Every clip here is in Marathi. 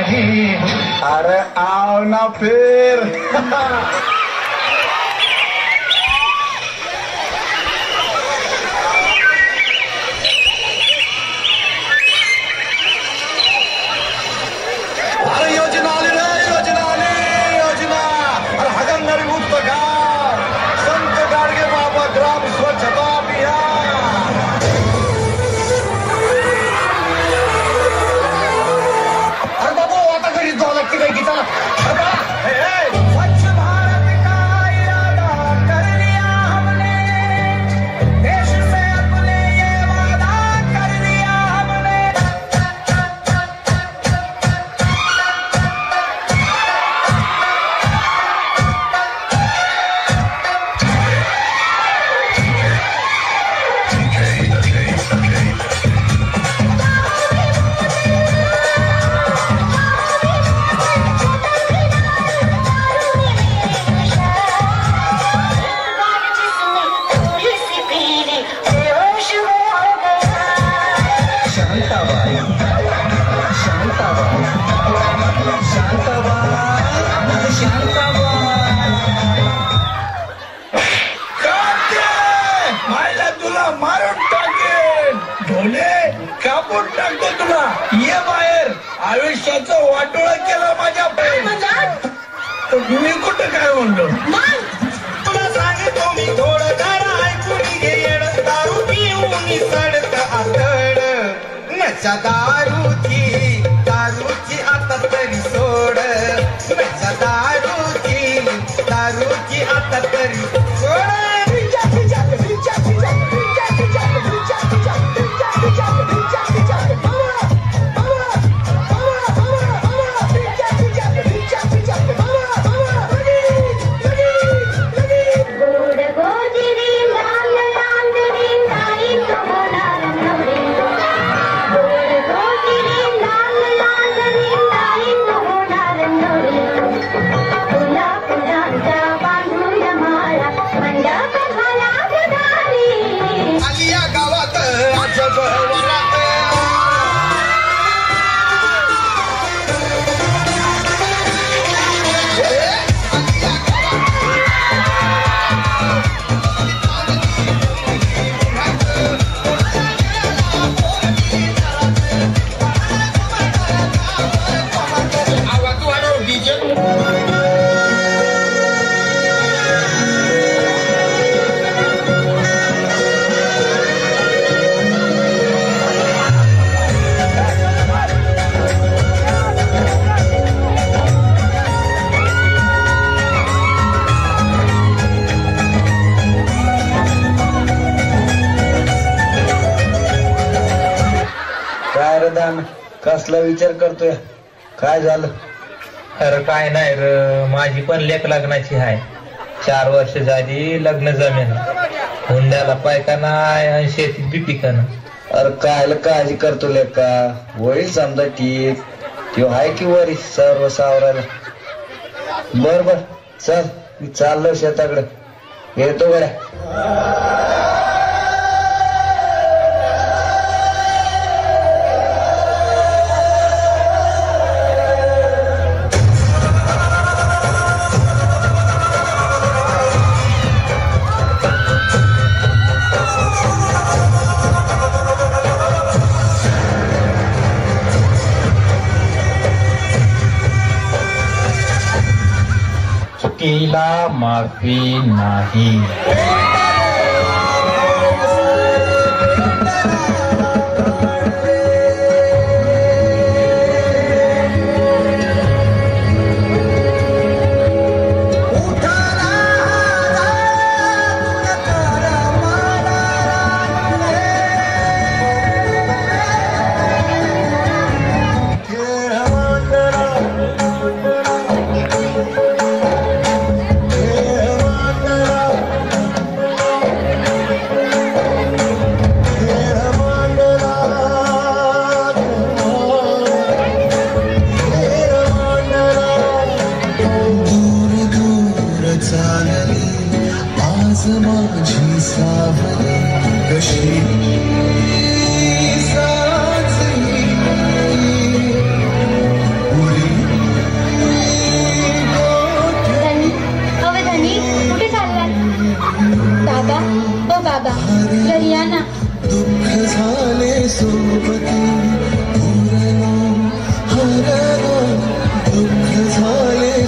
नहीं। अरे आओ ना फिर। अरे योजना आली रे, योजना आली, योजना. अरे हागणदारी मुक्त गाव, संत गाडगे बाबा ग्राम स्वच्छता अभियान. अरे बाबू आता घरी जावं लागते काय की. चला स्वच्छ भारत का इरादा कर लिया हमने, देश से अपने ये वादा कर लिया हमने. मायला तुला मारून टाकेन. ढोले कापून टाकतो तुला. ये बाहेर. आयुष्याचं वाटोळं केलं माझ्या मी कुठं काय म्हणलो. तुला सांगतो मी थोडं गाणं ऐकून घे. दारू पिऊन सडत आतड, नशा दारूची आता तरी सोड. नशा दारूची आता तरी सोड. कसला विचार करतोय. काय झालं. अरे काय नाही र, माझी पण लेक लग्नाची आहे. 4 वर्ष झाली लग्न जमेन. हुंड्याला पायका नाही आणि शेतीत बी पिकाना. अरे कायला काळजी करतो लेका. होईल समजा ठीक. तो आहे की वरी सर्व सावरायला. बर बर चल मी चाललो शेताकडे. येतो गड्या. चुकीला माफी नाही.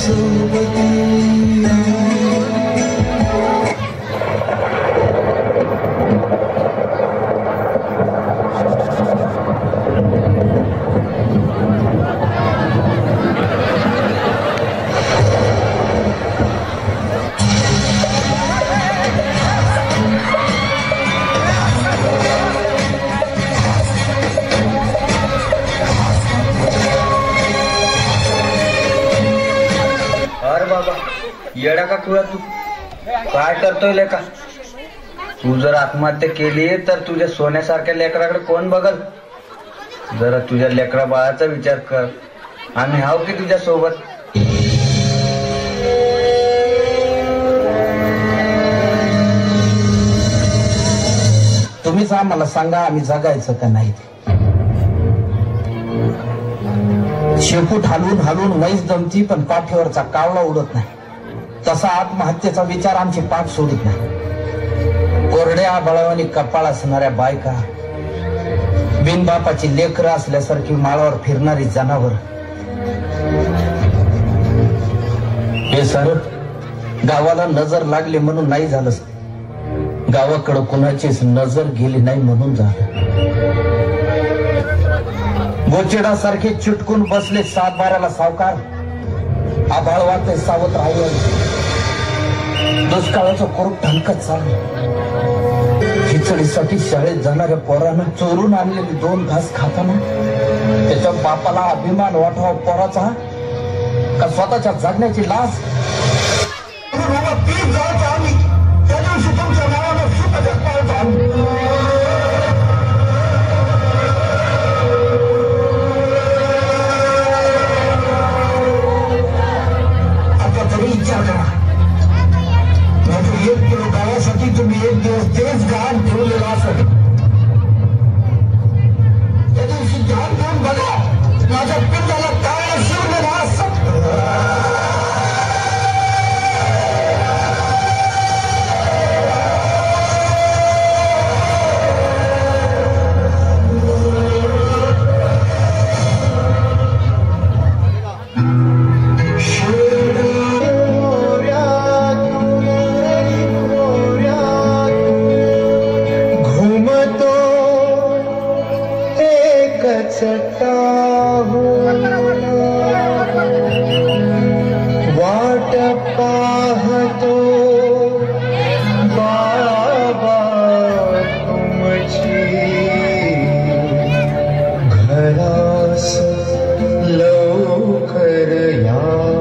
येडा का तुला तू काय करतोय लेका? तू जर आत्महत्या केली तर तुझ्या सोन्यासारख्या लेकराकडे कोण बघल? जरा तुझ्या लेकरा बाळाचा विचार कर. आम्ही हाव की तुझ्या सोबत? तुम्हीच आम्हाला सांगा आम्ही जगायचं का नाही. शेपूट हलवून हलवून म्हैस जमती पण पाठीवरचा कावळा उडत नाही. तसा आत्महत्येचा विचार आमची पाठ सोडित नाही. कोरड्या बळावानी कपाळ असणाऱ्या बायका, बिनबापाची लेकरं असल्यासारखी माळावर फिरणारी जनावर, हे सर गावाला नजर लागली म्हणून नाही झालं. गावाकडं कुणाचीच नजर गेली नाही म्हणून झालं. गोचिडासारखे चिटकून बसले 7-12ला सावकार. आभाळ वाटते सावध राहील. दुष्काळाचं कोरड ढंकत चाललं. खिचडीसाठी शाळेत जाणाऱ्या पोरानं चोरून आणलेली 2 घास खाताना त्याच्या बापाला अभिमान वाटावा पोराचा का स्वतःच्या जगण्याची लाज? आता तरी विचार करा. 1 किलो गावासाठी तुम्ही 1 दिवस तेच घाण ठेवलेला असेल. त्या दिवशी ध्यान देऊन बघा माझ्या पिंडाला काय शिवलेला असत. वाट पाहतो बाबा तुमची घरास लवकर या.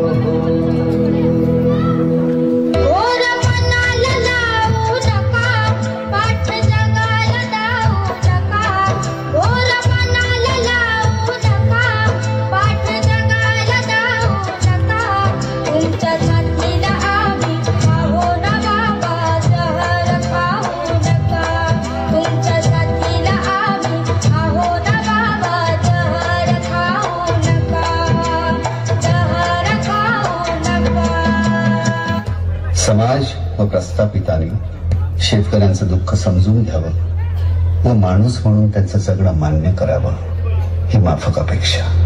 समाज व प्रस्थापितांनी शेतकऱ्यांचं दुःख समजून घ्यावं व माणूस म्हणून त्यांचं जगणं मान्य करावं ही माफक अपेक्षा.